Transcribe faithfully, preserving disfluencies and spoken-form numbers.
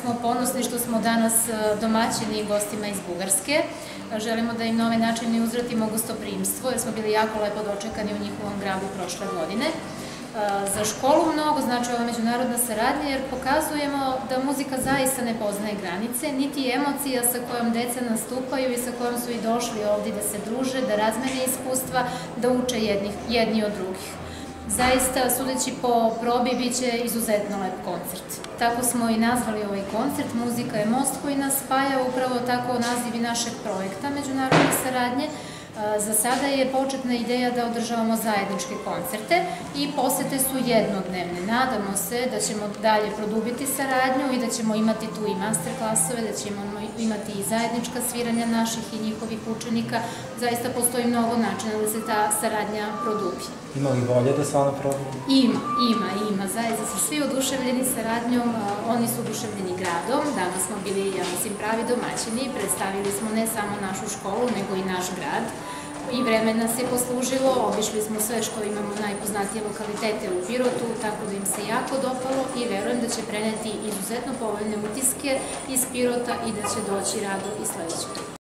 smo ponosni što smo danas domaćini gostima iz Bugarske. Želimo da im na ovaj način i uzvratimo gostoprimstvo, jer smo bili jako lepo dočekani u njihovom gradu prošle godine. Za školu mnogo znači ova međunarodna saradnja, jer pokazujemo da muzika zaista ne poznaje granice, niti emocija sa kojom deca nastupaju i sa kojom su i došli ovdje da se druže, da razmene iskustva, da uče jedni od drugih. Zaista, sudeći po probi, bit će izuzetno lep koncert. Tako smo i nazvali ovaj koncert, Muzika je most koji nas spaja, upravo tako naziv i našeg projekta međunarodne saradnje. Za sada je početna ideja da održavamo zajedničke koncerte i posete su jednodnevne. Nadamo se da ćemo dalje produbiti saradnju i da ćemo imati tu i master klasove, da ćemo imati i zajednička sviranja naših i njihovih učenika. Zaista postoji mnogo načina da se ta saradnja produbi. Ima li volje da se ona produbi? Ima, ima, ima. Zaista su svi oduševljeni saradnjom, oni su oduševljeni gradom. Danas smo bili, ja mislim, pravi domaćini. Predstavili smo ne samo našu školu, nego i naš grad. I vreme nas je poslužilo, obišli smo sve što imamo najpoznatije lokalitete u Pirotu, tako da im se jako dopalo i verujem da će preneti izuzetno povoljne utiske iz Pirota i da će doći rado i sledeći put.